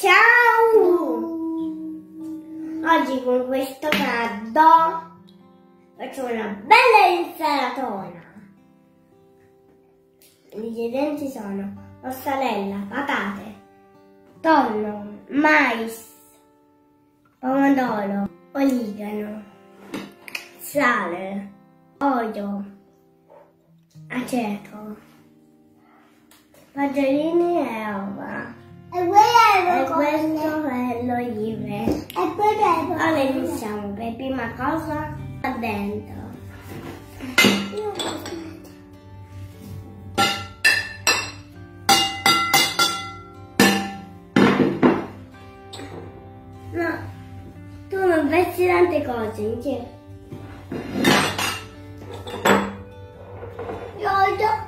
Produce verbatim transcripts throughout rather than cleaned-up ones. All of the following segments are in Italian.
Ciao! Oggi con questo caldo faccio una bella insalatona. Gli ingredienti sono mozzarella, patate, tonno, mais, pomodoro, origano, sale, olio, aceto, fagiolini e uova. E quello E questo è l'olive. E quello Ora iniziamo. Per prima cosa qua dentro. No, tu non metti tante cose, insieme. Io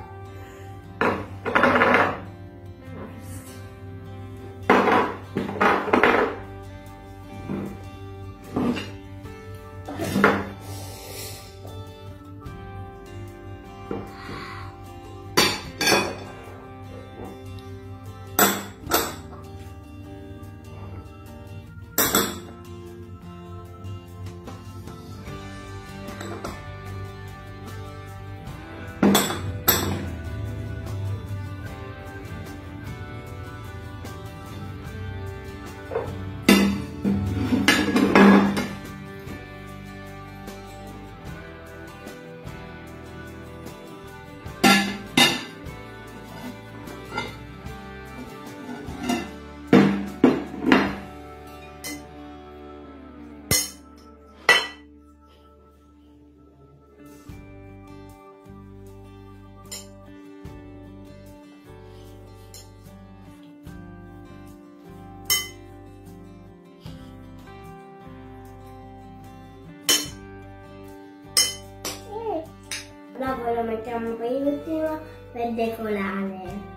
Dopo lo mettiamo per ultimo per decorare.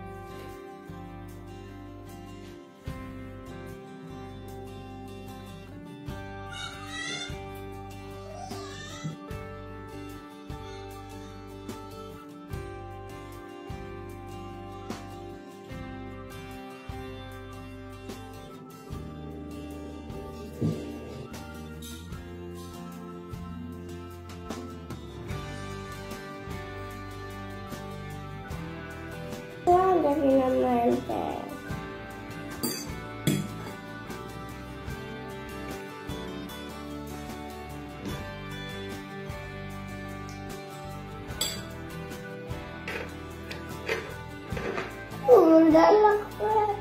Guarda finalmente. Uh, dall'acqua.